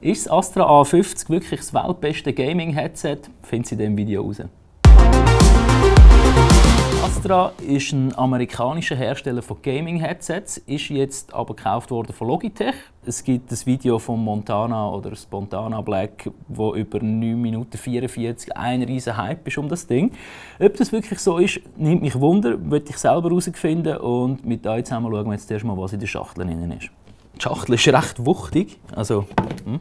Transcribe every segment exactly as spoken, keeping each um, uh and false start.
Ist das Astra A fünfzig wirklich das weltbeste Gaming-Headset? Finden Sie in diesem Video raus. Astra ist ein amerikanischer Hersteller von Gaming-Headsets, ist jetzt aber gekauft worden von Logitech. Es gibt ein Video von Montana oder Spontana Black, wo über neun Minuten vierundvierzig ein riesen Hype ist um das Ding. Ob das wirklich so ist, nimmt mich Wunder, möchte ich selber herausfinden und mit euch zusammen schauen wir jetzt erst mal, was in der Schachtel drin ist. Die Schachtel ist recht wuchtig, also hm.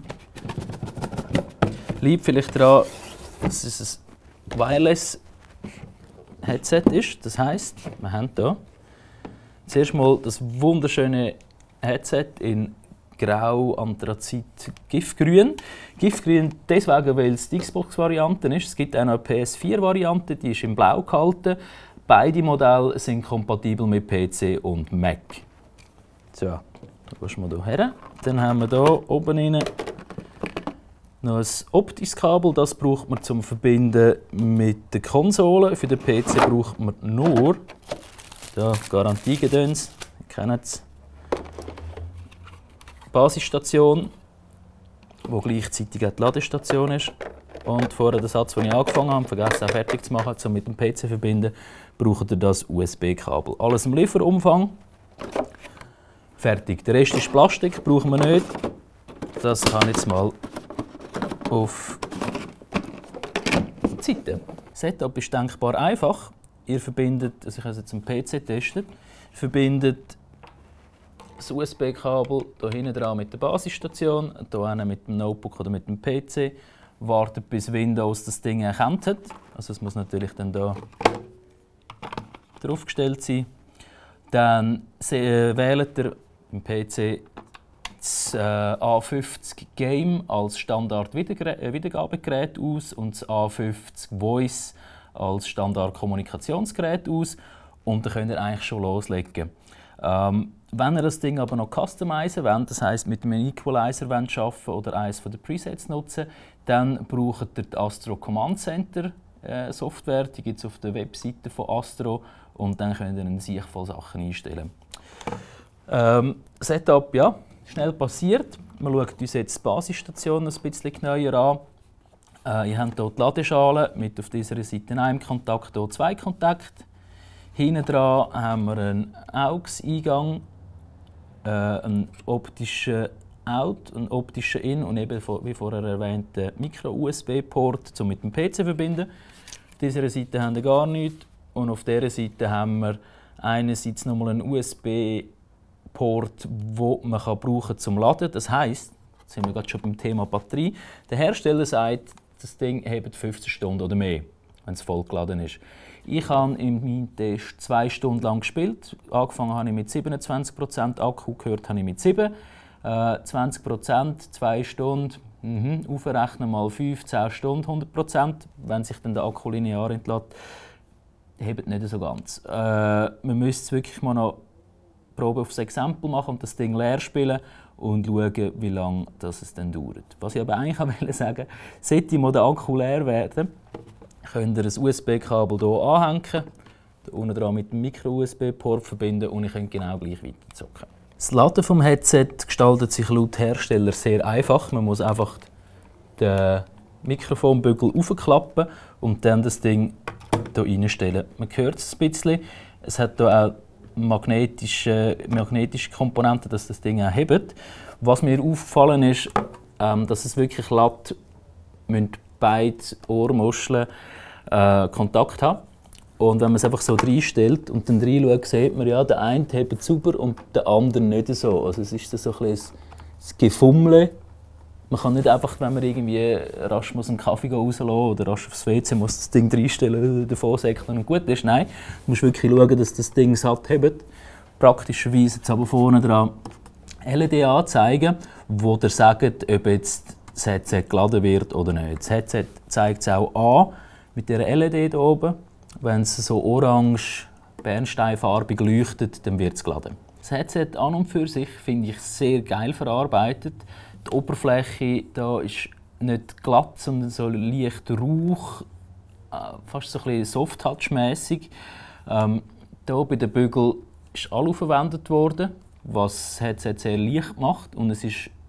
Liegt vielleicht daran, dass es ein Wireless Headset ist. Das heisst, wir haben hier zuerst mal das wunderschöne Headset in Grau, Anthrazit, Giftgrün. Giftgrün deswegen, weil es die Xbox-Variante ist. Es gibt auch noch eine P S vier Variante, die ist in Blau gehalten. Beide Modelle sind kompatibel mit P C und Mac. So, da gehen wir hier her. Dann haben wir hier oben rein noch ein optisches Kabel, das braucht man zum Verbinden mit der Konsole. Für den P C braucht man nur da Garantiegedöns, ihr kennt es, Basisstation, wo gleichzeitig auch die Ladestation ist. Und vorher den Satz, den ich angefangen habe, vergessen auch fertig zu machen, um mit dem P C zu verbinden, braucht ihr das U S B-Kabel. Alles im Lieferumfang. Fertig. Der Rest ist Plastik, brauchen wir nicht. Das kann jetzt mal auf die Seite. Das Setup ist denkbar einfach. Ihr verbindet, also ich habe es jetzt am P C getestet, verbindet das U S B-Kabel hier hinten dran mit der Basisstation, hier mit dem Notebook oder mit dem P C, wartet bis Windows das Ding erkannt hat. Also es muss natürlich dann hier draufgestellt sein. Dann wählt ihr im P C das äh, A fünfzig Game als Standard-Wiedergabegerät aus und das A fünfzig Voice als Standard-Kommunikationsgerät aus. Und dann könnt ihr eigentlich schon loslegen. Ähm, wenn ihr das Ding aber noch customizen wollt, das heisst mit einem Equalizer arbeiten wollt oder eines der Presets nutzen, dann braucht ihr die Astro Command Center äh, Software. Die gibt es auf der Webseite von Astro und dann könnt ihr eine Sicht voll Sachen einstellen. Ähm, Setup, ja. Schnell passiert. Wir schauen uns jetzt die Basisstation ein bisschen genauer an. Äh, ihr habt hier die Ladeschale mit auf dieser Seite einem Kontakt, hier zwei Kontakte. Hinten dran haben wir einen A U X-Eingang, äh, einen optischen Out, einen optischen In und eben wie vorher erwähnt einen Micro-U S B-Port, um mit dem P C zu verbinden. Auf dieser Seite haben wir gar nichts und auf dieser Seite haben wir einerseits nochmal einen U S B Port, den man brauchen kann zum Laden. Das heisst, jetzt sind wir gerade schon beim Thema Batterie. Der Hersteller sagt, das Ding hebt fünfzehn Stunden oder mehr, wenn es voll geladen ist. Ich habe in meinem Test zwei Stunden lang gespielt. Angefangen habe ich mit siebenundzwanzig Prozent Akku, gehört habe ich mit sieben. Äh, zwanzig Prozent, zwei Stunden, mhm. Aufrechnen mal fünf, zehn Stunden, hundert Prozent. Wenn sich dann der Akku linear entlädt, hebt nicht so ganz. Äh, man müsste es wirklich mal noch Probe aufs Exempel machen und das Ding leer spielen und schauen, wie lange das es dann dauert. Was ich aber eigentlich auch sagen wollte, sollte mal der Akku leer werden, könnt ihr ein U S B-Kabel hier anhängen, hier unten dran mit dem Micro-U S B-Port verbinden und ich könnt genau gleich weiterzocken. Das Laden vom Headset gestaltet sich laut Hersteller sehr einfach. Man muss einfach den Mikrofonbügel aufklappen und dann das Ding hier reinstellen. Man hört es ein bisschen. Es hat hier auch magnetische, magnetische Komponenten, dass das Ding auch hebt. Was mir aufgefallen ist, ähm, dass es wirklich lädt, müssen beide Ohrmuscheln äh, Kontakt haben. Und wenn man es einfach so reinstellt und dann reinschaut, sieht man, ja, der eine hebt sauber und der andere nicht so. Also es ist so ein bisschen das Gefummel. Man kann nicht einfach, wenn man irgendwie rasch muss einen Kaffee rauslassen oder rasch aufs W C muss das Ding reinstellen, davon säckeln und gut ist. Nein, du musst wirklich schauen, dass das Ding satt hebt. Praktischerweise jetzt aber vorne dran L E D anzeigen, wo dir sagt, ob jetzt das Headset geladen wird oder nicht. Das Headset zeigt es auch an mit dieser L E D hier oben. Wenn es so orange, bernsteinfarbig leuchtet, dann wird es geladen. Das Headset an und für sich finde ich sehr geil verarbeitet. Die Oberfläche da ist nicht glatt, sondern so leicht rauch, fast so ein bisschen Soft-Touch-mässig. Ähm, hier bei den Bügeln ist Alu verwendet worden, was das Headset sehr leicht macht und es ist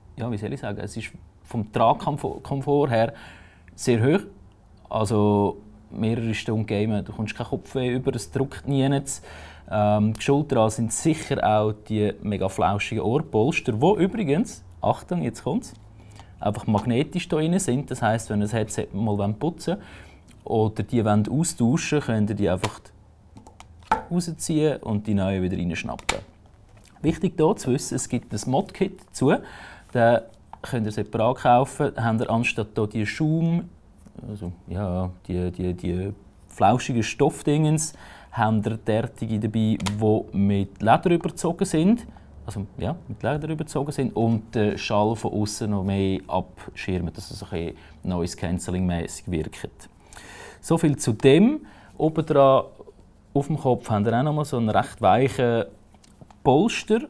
ja, wie soll ich sagen, es ist vom Tragkomfort her sehr hoch. Also mehrere Stunden gamen, du kommst keinen Kopfweh über, es drückt nie. Ähm, die Schulter sind sicher auch die mega flauschigen Ohrpolster, die übrigens, Achtung, jetzt kommt's, einfach magnetisch hier drin sind. Das heisst, wenn ihr das Headset mal putzen wollt oder die wollt austauschen, könnt ihr die einfach rausziehen und die neuen wieder reinschnappen. Wichtig hier zu wissen, es gibt ein Mod-Kit dazu. Den könnt ihr separat kaufen. Da habt ihr anstatt hier die Schaum, also ja, die, die, die flauschigen Stoffdingens, habt ihr derartige dabei, die mit Leder überzogen sind. Also ja, mit Leder überzogen sind und den Schall von außen noch mehr abschirmen, dass es ein Noise Cancelling mäßig wirkt. So viel zu dem. Oben dran auf dem Kopf haben wir auch noch mal so einen recht weichen Polster,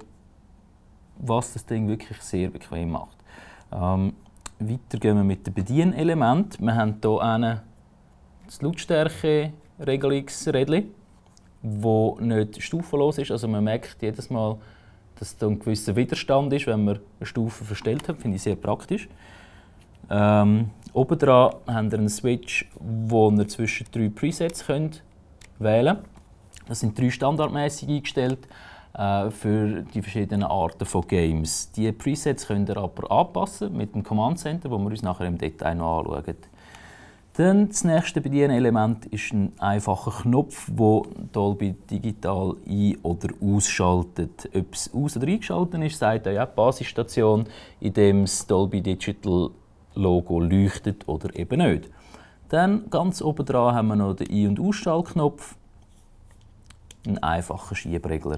was das Ding wirklich sehr bequem macht. Ähm, weiter gehen wir mit den Bedienelementen. Wir haben hier das Lautstärke-Regelungsrädchen, das nicht stufenlos ist. Also man merkt jedes Mal, dass da ein gewisser Widerstand ist, wenn man eine Stufe verstellt hat. Finde ich sehr praktisch. Ähm, Obendran haben wir einen Switch, wo ihr zwischen drei Presets könnt wählen könnt. Das sind drei standardmäßig eingestellt äh, für die verschiedenen Arten von Games. Die Presets könnt ihr aber anpassen mit dem Command Center, wo wir uns nachher im Detail noch anschauen. Dann das nächste Bedienelement ist ein einfacher Knopf, der Dolby Digital ein- oder ausschaltet. Ob es aus- oder eingeschaltet ist, sagt euch auch die Basisstation, in dem das Dolby Digital Logo leuchtet oder eben nicht. Dann ganz oben dran haben wir noch den Ein- und Ausschaltknopf, einen einfachen Schiebregler.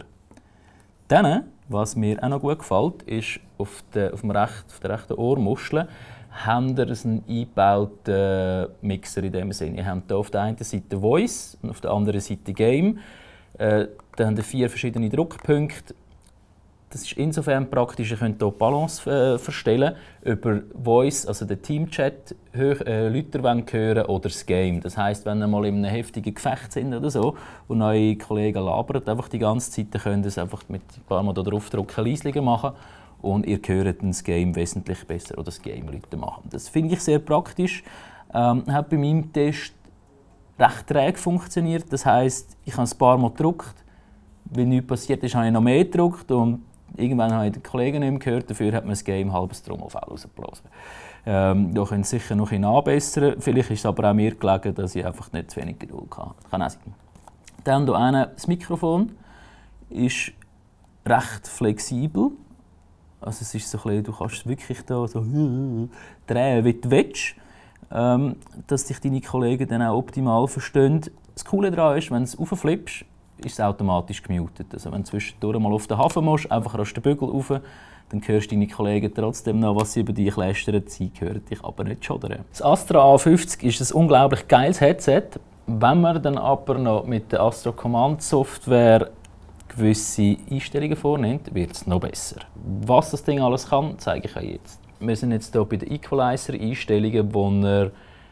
Dann, was mir auch noch gut gefällt, ist auf der, auf dem rechten, auf der rechten Ohrmuschel haben wir einen eingebauten Mixer in dem Sinne. Ihr habt hier auf der einen Seite Voice und auf der anderen Seite Game. Äh, dann haben wir vier verschiedene Druckpunkte. Das ist insofern praktisch, ihr könnt hier die Balance äh, verstellen über Voice, also den Teamchat, äh, Leute hören oder das Game. Das heisst, wenn ihr mal in einem heftigen Gefecht sind oder so und eure Kollegen labern einfach die ganze Zeit, dann könnt ihr es einfach mit ein paar Mal draufdrücken, leislicher machen und ihr hört das Game wesentlich besser oder das Game Leute machen. Das finde ich sehr praktisch. Ähm, hat bei meinem Test recht träge funktioniert. Das heisst, ich habe ein paar Mal gedrückt, weil nichts passiert ist, habe ich noch mehr gedrückt und irgendwann habe ich den Kollegen nicht mehr gehört, dafür hat man das Game halbes Trommelfell rausgeblasen. Ähm, da können Sie sicher noch ein nachbessern. Vielleicht ist es aber auch mir gelegen, dass ich einfach nicht zu wenig Geduld hatte. Das kann auch sein. Dann hier hinten, das Mikrofon ist recht flexibel. Also es ist so ein bisschen, du kannst es wirklich da so drehen, wie du willst, ähm, dass dich deine Kollegen dann auch optimal verstehen. Das Coole daran ist, wenn du es raufflippst, ist es automatisch gemutet. Also wenn du zwischendurch mal auf den Hafen musst, einfach rasch den Bügel rauf, dann hörst du deine Kollegen trotzdem noch, was sie über dich lästern. Sie hören dich aber nicht schaudern. Das Astra A fünfzig ist ein unglaublich geiles Headset. Wenn man dann aber noch mit der Astro Command Software gewisse Einstellungen vornimmt, wird es noch besser. Was das Ding alles kann, zeige ich euch jetzt. Wir sind jetzt hier bei den Equalizer-Einstellungen, wo ihr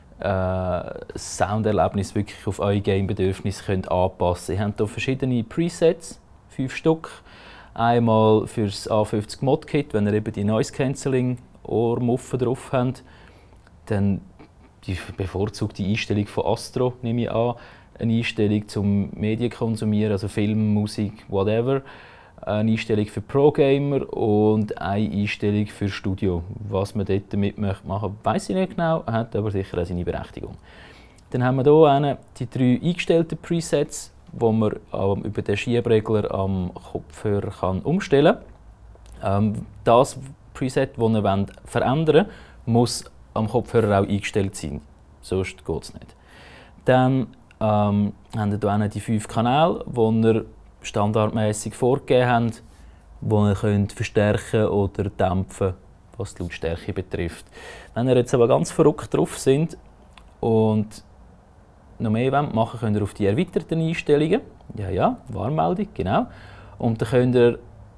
äh, das Sounderlebnis wirklich auf eure Game-Bedürfnisse anpassen könnt. Ihr habt hier verschiedene Presets, fünf Stück. Einmal für das A fünfzig Mod-Kit, wenn ihr eben die Noise-Cancelling-Ohrmuffen drauf habt. Dann die bevorzugte Einstellung von Astro, nehme ich an. Eine Einstellung zum Medienkonsumieren, also Film, Musik, whatever. Eine Einstellung für Pro-Gamer und eine Einstellung für Studio. Was man dort damit machen möchte, weiss ich nicht genau, hat aber sicher auch seine Berechtigung. Dann haben wir hier die drei eingestellten Presets, die man ähm, über den Schiebregler am Kopfhörer kann umstellen kann. Ähm, das Preset, das ihr verändern wollt, muss am Kopfhörer auch eingestellt sein. Sonst geht es nicht. Dann ähm, haben wir hier die fünf Kanäle, die ihr standardmäßig vorgegeben habt, die ihr könnt verstärken oder dämpfen, was die Lautstärke betrifft. Wenn ihr jetzt aber ganz verrückt drauf sind und noch mehr machen wollt, könnt ihr auf die erweiterten Einstellungen, ja, ja, Warnmeldung, genau, und dann könnt ihr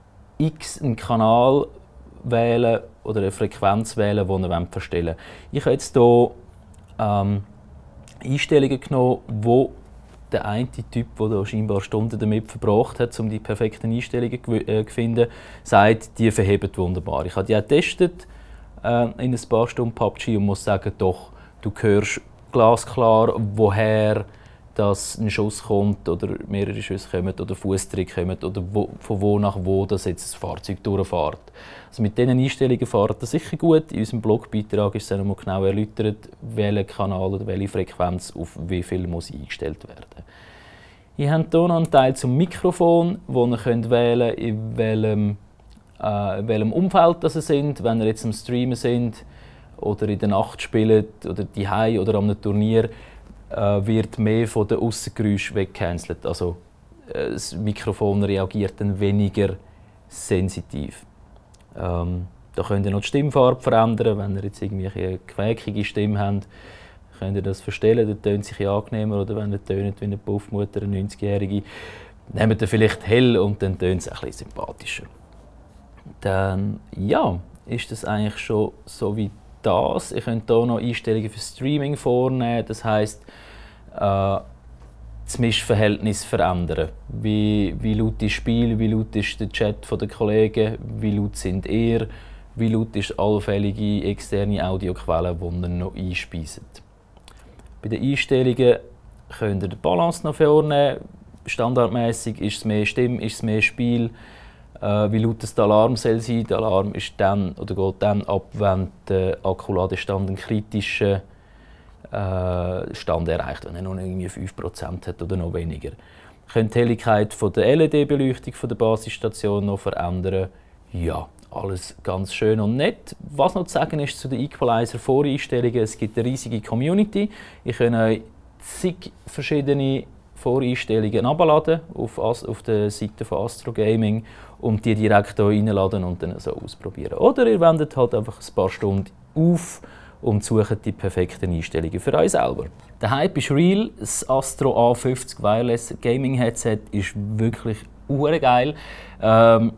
x einen Kanal wählen oder eine Frequenz wählen, die ihr verstellen wollt. Ich habe jetzt hier ähm, Einstellungen genommen, die der eine Typ, der da scheinbar Stunden damit verbracht hat, um die perfekten Einstellungen zu finden, sagt, die verheben wunderbar. Ich habe die auch getestet äh, in ein paar Stunden P U B G und muss sagen, doch, du hörst glasklar, woher dass ein Schuss kommt oder mehrere Schüsse kommen oder Fußtritt kommen oder wo, von wo nach wo das jetzt das Fahrzeug durchfährt. Also mit diesen Einstellungen fährt das sicher gut. In unserem Blogbeitrag ist es einmal genau erläutert, welcher Kanal oder welche Frequenz auf wie viel muss eingestellt werden. Ich habe hier noch einen Teil zum Mikrofon, wo ihr könnt wählen könnt, in welchem, äh, in welchem Umfeld das ihr sind. Wenn ihr jetzt am Streamen sind oder in der Nacht spielt oder daheim oder an einem Turnier, wird mehr von den Aussengeräuschen weggecancelt. Also das Mikrofon reagiert dann weniger sensitiv. Ähm, da könnt ihr noch die Stimmfarbe verändern. Wenn ihr jetzt irgendwie eine quäkige Stimme habt, könnt ihr das verstellen, dann tönt sich angenehmer. Oder wenn ihr tönt wie eine Puffmutter, eine neunzigjährige, nehmt ihr vielleicht hell und dann tönt es ein bisschen sympathischer. Dann ja, ist das eigentlich schon so wie das. Ihr könnt hier noch Einstellungen für Streaming vornehmen, das heisst, äh, das Mischverhältnis verändern. Wie, wie laut ist das Spiel, wie laut ist der Chat der Kollegen, wie laut sind ihr, wie laut ist allfällige externe Audioquellen, die ihr noch einspeisen. Bei den Einstellungen könnt ihr die Balance noch vornehmen. Standardmäßig ist es mehr Stimme, ist es mehr Spiel. Wie laut das der Alarm soll sein. Der Alarm ist dann, oder geht dann ab, wenn der Akkuladestand einen kritischen äh, Stand erreicht, wenn er noch irgendwie fünf Prozent hat oder noch weniger. Ihr könnt die Helligkeit von der L E D-Beleuchtung von der Basisstation noch verändern. Ja, alles ganz schön und nett. Was noch zu sagen ist zu den Equalizer-Voreinstellungen: Es gibt eine riesige Community. Ihr könnt euch zig verschiedene Voreinstellungen herunterladen auf, auf der Seite von Astro Gaming und die direkt hier reinladen und dann so ausprobieren. Oder ihr wendet halt einfach ein paar Stunden auf und sucht die perfekten Einstellungen für euch selber. Der Hype ist real. Das Astro A fünfzig Wireless Gaming Headset ist wirklich urgeil. Ähm,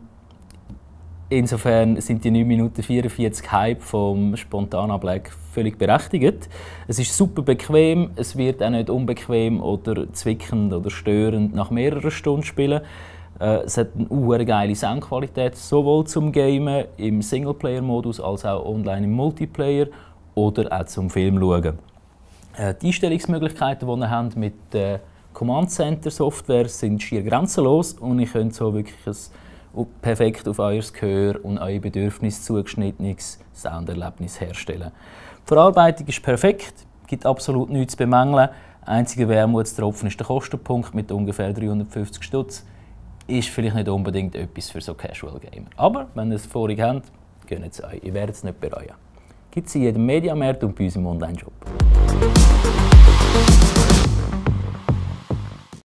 Insofern sind die neun Minuten vierundvierzig Hype vom Spontana Black völlig berechtigt. Es ist super bequem, es wird auch nicht unbequem oder zwickend oder störend nach mehreren Stunden spielen. Äh, es hat eine ur geile Soundqualität, sowohl zum Gamen im Singleplayer-Modus als auch online im Multiplayer oder auch zum Film schauen. Äh, die Einstellungsmöglichkeiten, die ihr habt mit der Command Center Software, sind schier grenzenlos und ihr könnt so wirklich ein perfekt auf euer Gehör und eure Bedürfnisse zugeschnittenes Sounderlebnis herstellen. Die Verarbeitung ist perfekt, gibt absolut nichts zu bemängeln. Einziger Wermutstropfen ist der Kostenpunkt mit ungefähr dreihundertfünfzig Stutz. Ist vielleicht nicht unbedingt etwas für so Casual Gamer. Aber wenn ihr es vorig habt, gönnt es euch. Ihr werdet es nicht bereuen. Gibt es in jedem Mediamarkt und bei uns im Online-Shop.